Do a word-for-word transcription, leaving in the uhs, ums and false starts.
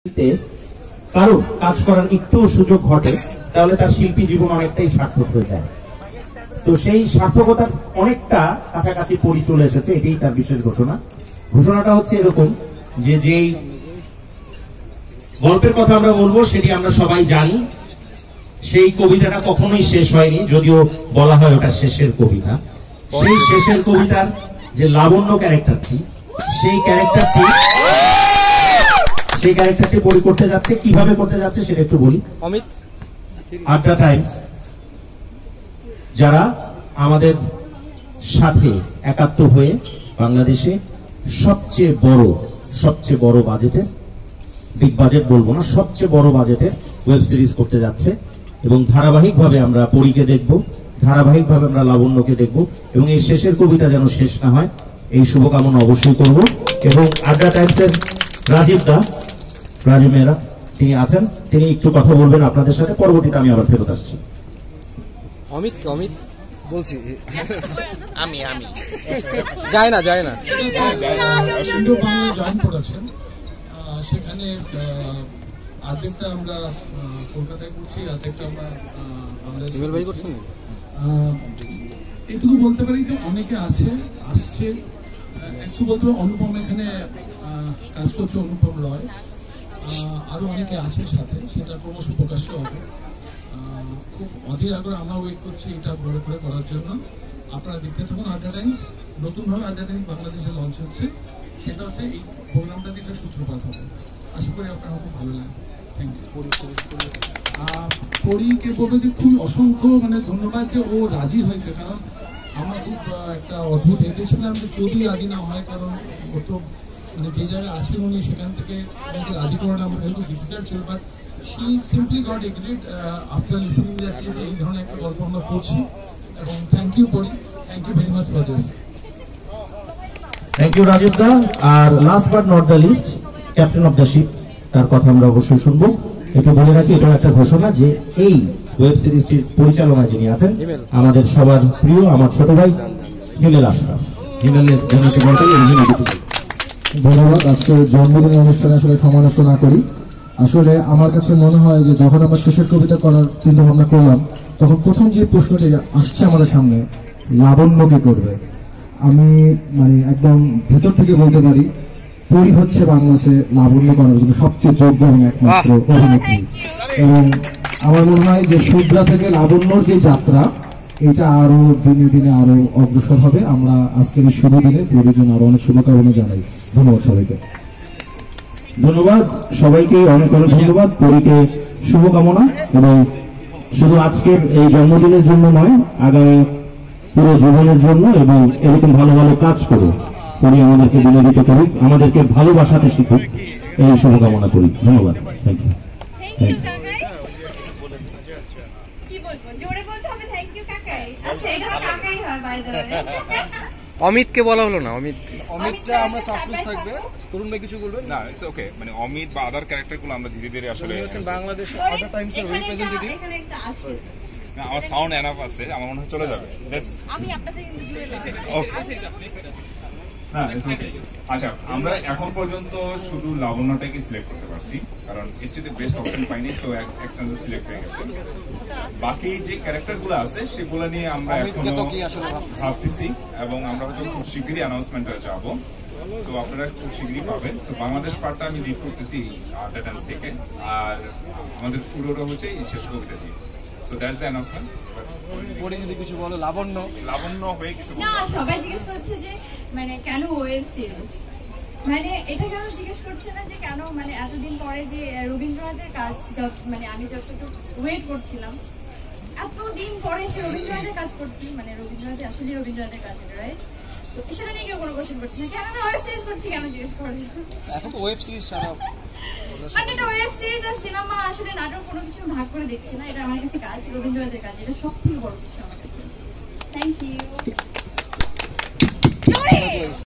কারো কাজ করার একটু সুযোগ ঘটে তাহলে তার শিল্পী জীবন অনেকটাই সার্থক হয়ে যায়। তো সেই সার্থকতার অনেকটা কাছাকাছি পরি চলে এসেছে, এটাই তার বিশেষ ঘোষণা। ঘোষণাটা হচ্ছে এরকম যে যেই গল্পের কথা আমরা বলবো সেটি আমরা সবাই জানি। সেই কবিতাটা কখনোই শেষ হয়নি, যদিও বলা হয় ওটা শেষের কবিতা। সেই শেষের কবিতার যে লাবণ্য ক্যারেক্টারটি, সেই ক্যারেক্টারটি সেই ক্যারেক্টারটি পরি করতে যাচ্ছে। কিভাবে করতে যাচ্ছে সেটা একটু বলি। অমিত আড্ডা টাইমস যারা আমাদের সাথে একাত্ম হয়ে বাংলাদেশে সবচেয়ে বড় সবচেয়ে বড় বাজেটের, বিগ বাজেট বলবো না, সবচেয়ে বড় বাজেটের ওয়েব সিরিজ করতে যাচ্ছে এবং ধারাবাহিকভাবে আমরা পরীকে দেখব, ধারাবাহিকভাবে আমরা লাবণ্যকে দেখব এবং এই শেষের কবিতা যেন শেষ না হয় এই শুভকামনা অবশ্যই করব। এবং আড্ডা টাইমসের রাজীব দা, রাজীব মেহরা তিনি আছেন, তিনি একটু কথা বলবেন আপনাদের সাথে, পরবর্তীতে আমি আবার ফেরত আসছি। অমিত অমিত বলছি আমি আমি যায় না যায় না ইন্ডো বাংলা জয়েন্ট প্রোডাকশন, সেখানে অর্ধেকটা আমরা কলকাতায় করছি, অর্ধেকটা আমরা ইমেল ভাই করছেন। এটুকু বলতে পারি যে অনেকে আছে আসছে, একটু বলতে পারি অনুপম এখানে কাজ করছে, অনুপম রয়, আরো অনেকে আছে সাথে, সেটা ক্রমশ প্রকাশ্য হবে। খুব অধীর আগ্রহে আমরা ওয়েট করছি এটা বড় করে করার জন্য। আপনারা দেখতে থাকুন আড্ডা টাইমস। নতুনভাবে আড্ডা টাইমস বাংলাদেশে লঞ্চ হচ্ছে, সেটা হচ্ছে এই প্রোগ্রামটা দিকে সূত্রপাত হবে। আশা করি আপনারা খুব ভালো লাগে। Thank you. পরীকে বলবো যে খুবই অসংখ্য মানে ধন্যবাদ যে ও রাজি হয়েছে, কারণ আমরা খুব একটা অদ্ভুত ভেবেছিলাম যে যদি রাজি না হয়, কারণ ও তো মানে যে জায়গায় আছে উনি সেখান থেকে আমাকে রাজি করাটা আমার একটু ডিফিকাল্ট ছিল, but she simply got agreed after listening that এই ধরনের একটা গল্প আমরা করছি। এবং thank you Pori, thank you very much for this. Thank you Rajib da. আর last but not the least, captain of the ship, তার কথা আমরা অবশ্যই শুনবো। একটু বলে রাখি, এটা একটা ঘোষণা যে এই ওয়েব সিরিজটির পরিচালনায় যিনি আছেন আমাদের সবার প্রিয় আমার ছোট ভাই হিমেল আশরাফ। হিমেলের জন্য একটু বলতে ধন্যবাদ। আজকে জন্মদিনের অনুষ্ঠানে আসলে সমালোচনা করি। আসলে আমার কাছে মনে হয় যে যখন আমরা শেষের কবিতা করার চিন্তা ভাবনা করলাম, তখন প্রথম যে প্রশ্নটি আসছে আমাদের সামনে, লাবণ্যকে করবে। আমি মানে একদম ভেতর থেকে বলতে পারি পরি হচ্ছে বাংলাদেশে লাবণ্য করার জন্য সবচেয়ে যোগ্য এবং একমাত্র অভিনেত্রী। এবং আমার মনে হয় যে শুভ্রা থেকে লাবণ্যর যে যাত্রা, এটা আরো দিনে দিনে আরো অগ্রসর হবে। আমরা আজকের এই শুভ দিনে পরির জন্য আরো অনেক শুভকামনা জানাই। ধন্যবাদ সবাইকে। ধন্যবাদ সবাইকে, অনেক অনেক ধন্যবাদ। পরীকে শুভকামনা, এবং শুধু আজকের এই জন্মদিনের জন্য নয়, আগামী পুরো জীবনের জন্য, এবং এরকম ভালো ভালো কাজ করে পরি আমাদেরকে বিনোদিত করুক, আমাদেরকে ভালোবাসাতে শিখুক, এই শুভকামনা করি। ধন্যবাদ। Thank you. থ্যাংক ইউ কাকাই। কি বলবো, জোরে বলতে হবে থ্যাংক ইউ কাকাই। আচ্ছা, এটা আমার কাকাই হয় বাই দ্য ওয়ে। অমিতকে বলা হলো না। অমিত অমিতটা আমরা সাসপেন্স থাকবে। তরুণ ভাই কিছু বলবেন? না, ইটস ওকে। মানে অমিত বা আদার ক্যারেক্টার গুলো আমরা ধীরে ধীরে আসলে বাংলাদেশ আড্ডা টাইমস এর রিপ্রেজেন্টেটিভ। এখানে একটা আসে। না, আমার সাউন্ড এনাফ আছে, আমার মনে হয় চলে যাবে। আমি আপনাদের কিন্তু জুড়ে লাগবে। ওকে, হ্যাঁ ইটস ওকে। আচ্ছা, আমরা এখন পর্যন্ত শুধু লাবণ্যটাকে সিলেক্ট করতে পারছি, কারণ এর চেয়ে বেস্ট অপশন পাইনি, সো এক্সটেন্সিভ সিলেক্ট হয়ে গেছে। বাকি যে ক্যারেক্টার গুলো আছে সেগুলো নিয়ে আমরা এখনো ভাবতেছি এবং আমরা হয়তো খুব শীঘ্রই অ্যানাউন্সমেন্ট হয়ে যাবো। তো আপনারা খুব শীঘ্রই পাবেন। তো বাংলাদেশ পার্টটা আমি লিড করতেছি আড্ডা টাইমস থেকে, আর আমাদের শুরুটা হচ্ছে এই শেষ কবিতা দিয়ে। So that's the announcement. পরে যদি কিছু বলো লাবণ্য লাবণ্য হয়ে কিছু না, সবাই জিজ্ঞেস করছে যে মানে কেন ওয়েব সিরিজ, মানে এটা কেন জিজ্ঞেস করছে না যে কেন মানে এতদিন পরে যে রবীন্দ্রনাথের কাজ, মানে আমি যতটুকু ওয়েট করছিলাম এতদিন পরে সে রবীন্দ্রনাথের কাজ করছি, মানে রবীন্দ্রনাথ আসলে রবীন্দ্রনাথের কাজ, রাইট? তো সেটা নিয়ে কেউ কোনো কোশ্চেন করছে না, কেন আমি ওয়েব সিরিজ করছি কেন জিজ্ঞেস করে। এখন তো ওয়েব সিরিজ ছাড়া মানে এটা ওয়েব সিরিজ আর সিনেমা আসলে নাটক কোনো কিছু ভাগ করে দেখছি না, এটা আমার কাছে কাজ, রবীন্দ্রনাথের কাজ, এটা সব থেকে বড় কিছু আমার কাছে। Thank you.